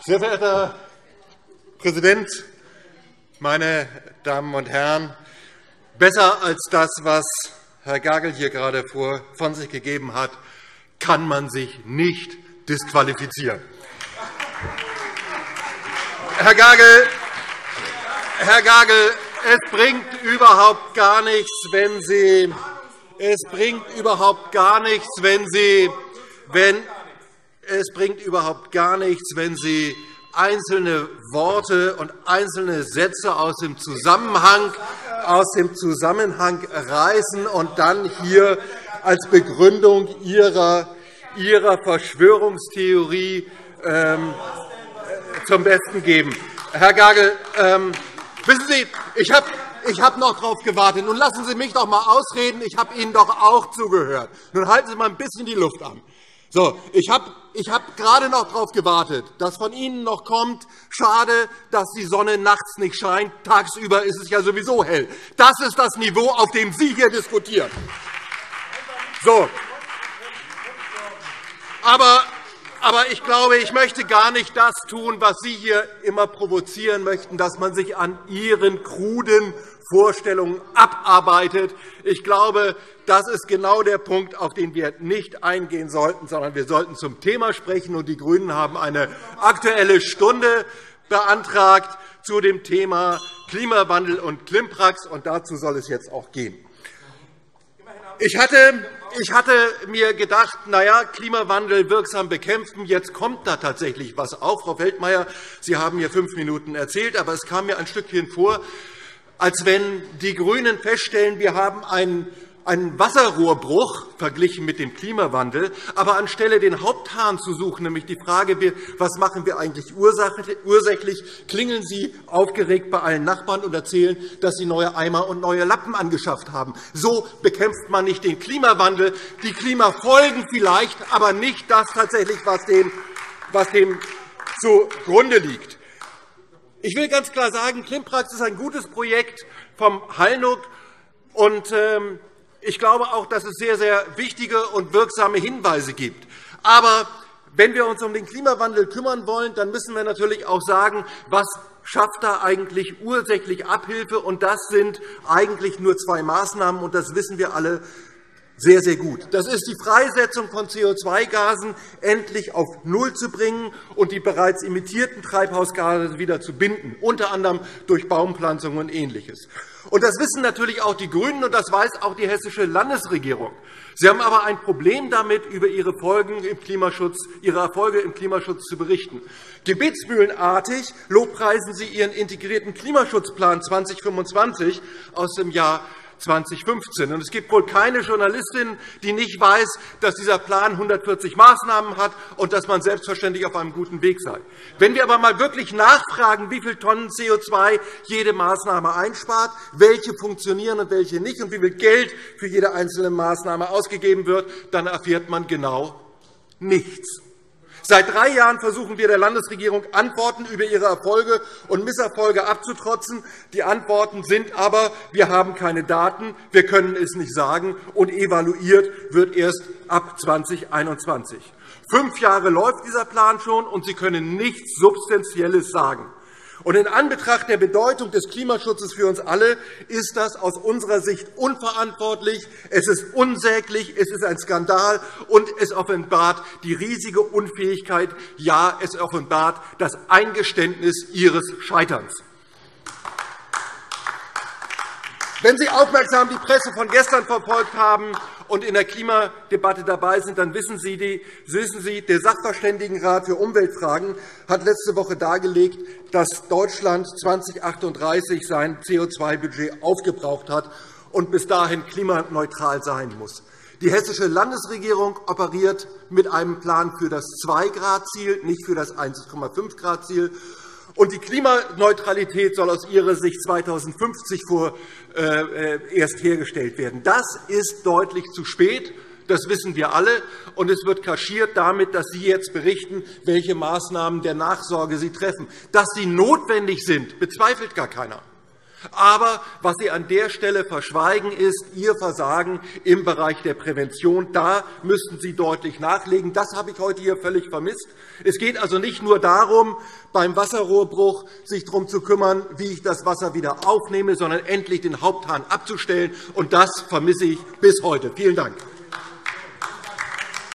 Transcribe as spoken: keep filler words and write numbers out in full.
Sehr verehrter Herr Präsident, meine Damen und Herren! Besser als das, was Herr Gagel hier gerade von sich gegeben hat, kann man sich nicht disqualifizieren. Herr Gagel, Herr Gagel, es bringt überhaupt gar nichts, wenn Sie, es bringt überhaupt gar nichts, wenn Sie, wenn, es bringt überhaupt gar nichts, wenn Sie einzelne Worte und einzelne Sätze aus dem Zusammenhang, aus dem Zusammenhang reißen und dann hier als Begründung Ihrer, Ihrer Verschwörungstheorie ähm, zum Besten geben. Herr Gagel, ähm, wissen Sie, ich habe ich hab noch darauf gewartet. Nun lassen Sie mich doch einmal ausreden. Ich habe Ihnen doch auch zugehört. Nun halten Sie mal ein bisschen die Luft an. So, ich habe ich hab gerade noch darauf gewartet, dass von Ihnen noch kommt, schade, dass die Sonne nachts nicht scheint, tagsüber ist es ja sowieso hell. Das ist das Niveau, auf dem Sie hier diskutieren. So. Aber, aber ich glaube, ich möchte gar nicht das tun, was Sie hier immer provozieren möchten, dass man sich an Ihren kruden Vorstellungen abarbeitet. Ich glaube, das ist genau der Punkt, auf den wir nicht eingehen sollten, sondern wir sollten zum Thema sprechen. Und die GRÜNEN haben eine Aktuelle Stunde beantragt zu dem Thema Klimawandel und Klimprax, und dazu soll es jetzt auch gehen. Ich hatte, ich hatte mir gedacht, na ja, Klimawandel wirksam bekämpfen, jetzt kommt da tatsächlich was auf. Frau Feldmayer, Sie haben hier fünf Minuten erzählt, aber es kam mir ein Stückchen vor, als wenn die GRÜNEN feststellen, wir haben einen einen Wasserrohrbruch verglichen mit dem Klimawandel, aber anstelle den Haupthahn zu suchen, nämlich die Frage, was machen wir eigentlich ursächlich, klingeln Sie aufgeregt bei allen Nachbarn und erzählen, dass Sie neue Eimer und neue Lappen angeschafft haben. So bekämpft man nicht den Klimawandel. Die Klimafolgen vielleicht, aber nicht das tatsächlich, was dem, was dem zugrunde liegt. Ich will ganz klar sagen, Klimprax ist ein gutes Projekt vom Hallnuck. Und, ähm, ich glaube auch, dass es sehr, sehr wichtige und wirksame Hinweise gibt. Aber wenn wir uns um den Klimawandel kümmern wollen, dann müssen wir natürlich auch sagen, was schafft da eigentlich ursächlich Abhilfe. Und das sind eigentlich nur zwei Maßnahmen, und das wissen wir alle sehr, sehr gut. Das ist die Freisetzung von C O zwei Gasen endlich auf Null zu bringen und die bereits emittierten Treibhausgase wieder zu binden, unter anderem durch Baumpflanzung und Ähnliches. Und das wissen natürlich auch die GRÜNEN, und das weiß auch die hessische Landesregierung. Sie haben aber ein Problem damit, über ihre, Folgen im Klimaschutz, ihre Erfolge im Klimaschutz zu berichten. Gebetsmühlenartig lobpreisen Sie Ihren integrierten Klimaschutzplan zweitausendfünfundzwanzig aus dem Jahr zweitausendfünfzehn. Es gibt wohl keine Journalistin, die nicht weiß, dass dieser Plan hundertvierzig Maßnahmen hat und dass man selbstverständlich auf einem guten Weg sei. Wenn wir aber einmal wirklich nachfragen, wie viele Tonnen C O zwei jede Maßnahme einspart, welche funktionieren und welche nicht, und wie viel Geld für jede einzelne Maßnahme ausgegeben wird, dann erfährt man genau nichts. Seit drei Jahren versuchen wir der Landesregierung, Antworten über ihre Erfolge und Misserfolge abzutrotzen. Die Antworten sind aber, wir haben keine Daten, wir können es nicht sagen, und evaluiert wird erst ab zweitausendeinundzwanzig. Fünf Jahre läuft dieser Plan schon, und Sie können nichts Substanzielles sagen. Und in Anbetracht der Bedeutung des Klimaschutzes für uns alle ist das aus unserer Sicht unverantwortlich, es ist unsäglich, es ist ein Skandal, und es offenbart die riesige Unfähigkeit, ja, es offenbart das Eingeständnis Ihres Scheiterns. Wenn Sie aufmerksam die Presse von gestern verfolgt haben und in der Klimadebatte dabei sind, dann wissen Sie, die, wissen Sie, der Sachverständigenrat für Umweltfragen hat letzte Woche dargelegt, dass Deutschland zweitausendachtunddreißig sein C O zwei Budget aufgebraucht hat und bis dahin klimaneutral sein muss. Die hessische Landesregierung operiert mit einem Plan für das zwei Grad Ziel, nicht für das eins Komma fünf Grad Ziel. Und die Klimaneutralität soll aus ihrer Sicht zweitausendfünfzig vor, äh, erst hergestellt werden. Das ist deutlich zu spät. Das wissen wir alle. Und es wird kaschiert damit, dass Sie jetzt berichten, welche Maßnahmen der Nachsorge Sie treffen. Dass sie notwendig sind, bezweifelt gar keiner. Aber was Sie an der Stelle verschweigen, ist Ihr Versagen im Bereich der Prävention. Da müssten Sie deutlich nachlegen. Das habe ich heute hier völlig vermisst. Es geht also nicht nur darum, beim Wasserrohrbruch sich darum zu kümmern, wie ich das Wasser wieder aufnehme, sondern endlich den Haupthahn abzustellen. Und das vermisse ich bis heute. Vielen Dank.